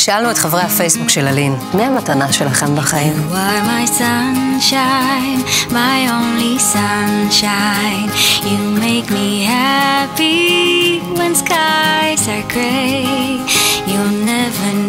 שאלנו את חברי הפייסבוק של אלין, מי המתנה שלכם בחיים? You are my sunshine, my only sunshine. You make me happy when skies are gray. You'll never